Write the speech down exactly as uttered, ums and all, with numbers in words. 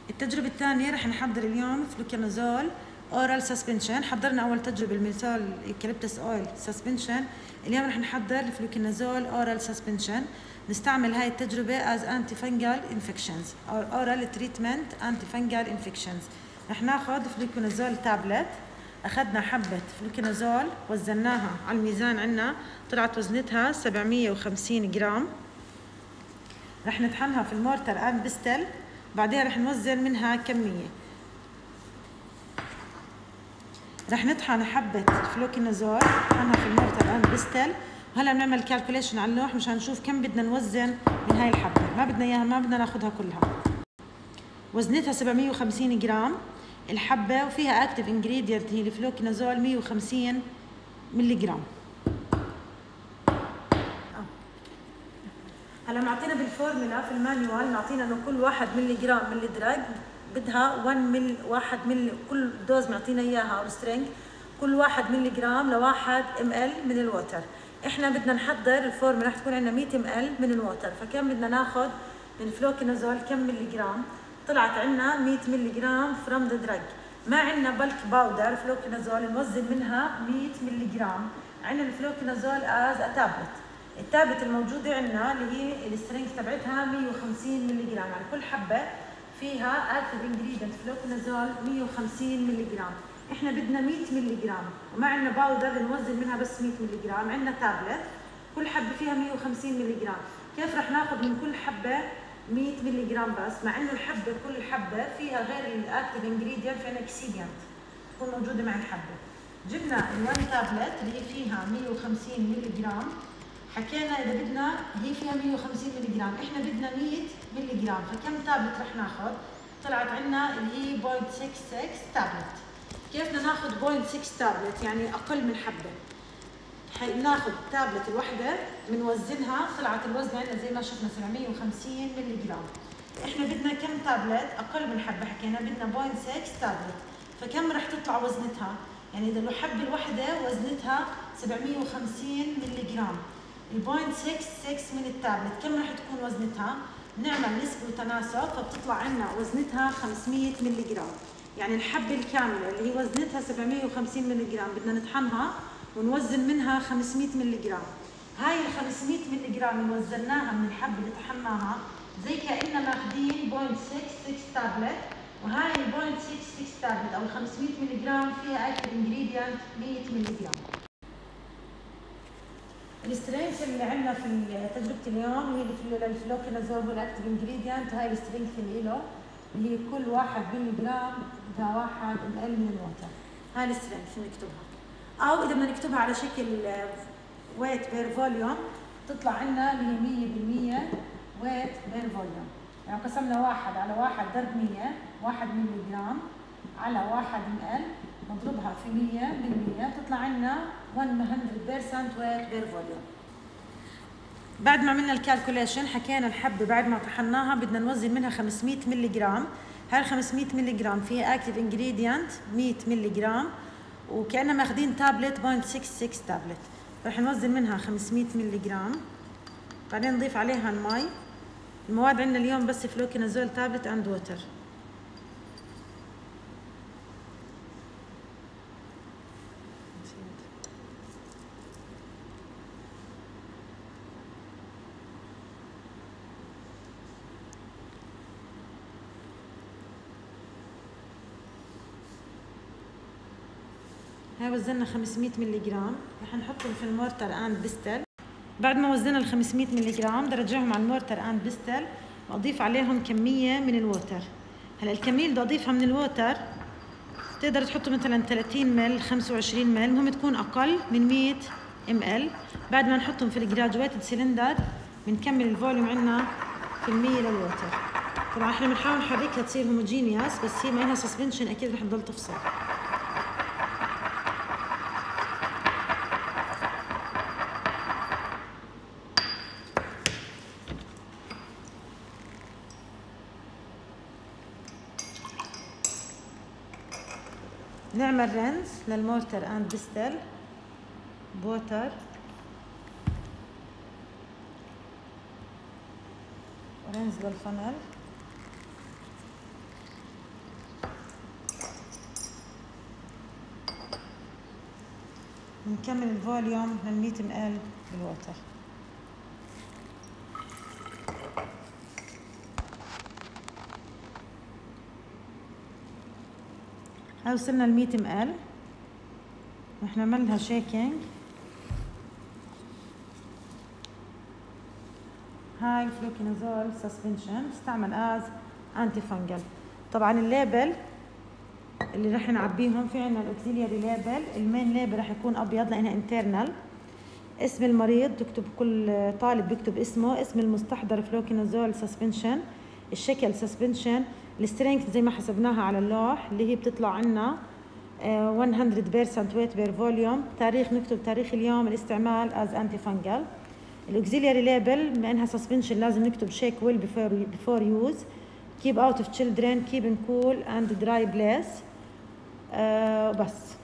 التجربة الثانية رح نحضر اليوم فلوكينازول اورال سسبنشن. حضرنا اول تجربة الميثول يوكاليبتوس اويل سسبنشن. اليوم رح نحضر الفلوكينازول اورال سسبنشن. نستعمل هاي التجربة as antifungal infections or oral treatment antifungal infections. رح ناخذ فلوكينازول تابلت. اخذنا حبة فلوكينازول وزناها على الميزان عنا، طلعت وزنتها سبعمية وخمسين جرام. رح نطحنها في المورتر اند بستل، بعدين رح نوزن منها كمية. رح نطحن حبة فلوكينازول نطحنها في المورتر اند بستل، وهلا بنعمل كالكوليشن على اللوح مشان نشوف كم بدنا نوزن من هاي الحبة. ما بدنا اياها، ما بدنا ناخذها كلها. وزنتها سبعمية وخمسين جرام الحبة، وفيها اكتيف انجريدينت هي الفلوكينازول مية وخمسين ملي جرام. هلا معطينا بالفورمولا في المانيوال، معطينا انه كل واحد ملي جرام من الدراج بدها واحد مل واحد ملي، كل دوز معطينا اياها او سترينج كل واحد ملي جرام لواحد ام ال من الووتر. احنا بدنا نحضر الفورمولا رح تكون عندنا مية ام ال من الووتر، فكم بدنا ناخذ من الفلوكينازول كم ملي جرام؟ طلعت عندنا مية ملي جرام فروم ذا دراج. ما عندنا بالك باودر فلوكينازول نوزن منها مية ملي جرام. عندنا الفلوكينازول از ا تابلت. التابلت الموجودة عندنا اللي هي السترينج تبعتها مية وخمسين ملي جرام، يعني كل حبة فيها اكتيف انجريدينت فلوكينازول مية وخمسين ملي جرام. احنا بدنا مية ملي جرام، وما عندنا باودر نوزن منها بس مية ملي جرام. عندنا تابلت كل حبة فيها مية وخمسين ملي جرام. كيف رح ناخذ من كل حبة مية ملي جرام بس، مع انه الحبة كل حبة فيها غير الاكتيف انجريدينت فيها اكسيدينت تكون موجودة مع الحبة. جبنا الوان تابلت اللي هي فيها مية وخمسين ملي جرام، حكينا اذا بدنا هي فيها مية وخمسين ملي جرام، احنا بدنا مية ملي جرام، فكم تابلت رح ناخذ؟ طلعت عندنا اللي هي صفر فاصلة ستة ستة تابلت. كيف بدنا ناخذ صفر فاصلة ستة تابلت؟ يعني اقل من حبه. حناخذ تابلت الوحده بنوزنها، طلعت الوزن عندنا زي ما شفنا سبعمية وخمسين ملي جرام. احنا بدنا كم تابلت؟ اقل من حبه، حكينا بدنا صفر فاصلة ستة تابلت، فكم رح تطلع وزنتها؟ يعني اذا الحبه الوحده وزنتها سبعمية وخمسين ملي جرام، ال صفر فاصلة ستة ستة من التابلت كم رح تكون وزنتها؟ نعمل نسبة وتناسب، فبتطلع عندنا وزنتها خمسمية ملي جرام. يعني الحبة الكاملة اللي هي وزنتها سبعمية وخمسين ملي جرام بدنا نطحنها ونوزن منها خمسمية ملي جرام. هاي ال خمسمية ملي جرام اللي وزناها من الحبة اللي طحناها زي كأننا ماخذين صفر فاصلة ستة ستة تابلت، وهاي ال صفر فاصلة ستة ستة تابلت او ال خمسمية ملي جرام فيها اكتيف انجريدينت مية ملي جرام. السترينث اللي عندنا في تجربة اليوم هي الفلوكينازول هو الاكتيف انجريدينت. هاي السترينث اللي له اللي هي كل واحد ملي جرام بدها واحد ام ال من الووتر. هاي السترينث نكتبها، او اذا بدنا نكتبها على شكل ويت بير فوليوم تطلع عندنا اللي هي مية بالمية ويت بير فوليوم. يعني قسمنا واحد على واحد ضرب مية، واحد ملي جرام على واحد ام ال نضربها في مية بالمية تطلع عندنا مية بالمية ويت بير فوليوم. بعد ما عملنا الكالكوليشن حكينا الحبة بعد ما طحناها بدنا نوزن منها خمسمية ملي جرام. هاي خمسمية ملي جرام فيها اكتيف انجريدينت مية ملي جرام، وكأننا ماخذين تابلت صفر فاصلة ستة ستة تابلت، رح نوزن منها خمسمية ملي جرام. بعدين نضيف عليها المي. المواد عندنا اليوم بس فلوكينازول تابلت اند ووتر. هاي وزننا خمسمية ملي جرام، رح نحطهم في المورتر اند بستل. بعد ما وزننا ال خمسمية ملي جرام بدي ارجعهم على المورتر اند بستل واضيف عليهم كميه من الووتر. هلا الكميه اللي بدي اضيفها من الووتر تقدر تحطوا مثلا ثلاثين مل خمسة وعشرين مل، المهم تكون اقل من مية ام ال. بعد ما نحطهم في الجراجويتد سيلندر بنكمل الفوليوم عندنا في المية للووتر. طبعا احنا بنحاول نحركها تصير هوموجينيوس، بس هي ما لها سسبنشن اكيد رح تضل تفصل. نعمل رنز للمورتر اند بستل بوتر ورنز للفنل. نكمل الفوليوم لل مية مل بالووتر. هاي وصلنا ل مية مل، رح نعمل لها شيكينج. هاي فلوكينازول سسبنشن بستعمل از انتي فانجل. طبعا الليبل اللي رح نعبيهم في عنا الاوكسيلياري ليبل، المين ليبل رح يكون ابيض لانها انترنال. اسم المريض تكتب، كل طالب بيكتب اسمه، اسم المستحضر فلوكينازول سسبنشن، الشكل سسبنشن، السترينث زي ما حسبناها على اللوح اللي هي بتطلع عنا مية بالمية ويت بير فوليوم. تاريخ نكتب تاريخ اليوم الاستعمال از انتي فانجل. الاوكسيلياري ليبل بما انها سسبنشن لازم نكتب شيك ويل بيفور يوز، keep out of children, keep in cool and dry place. آه بس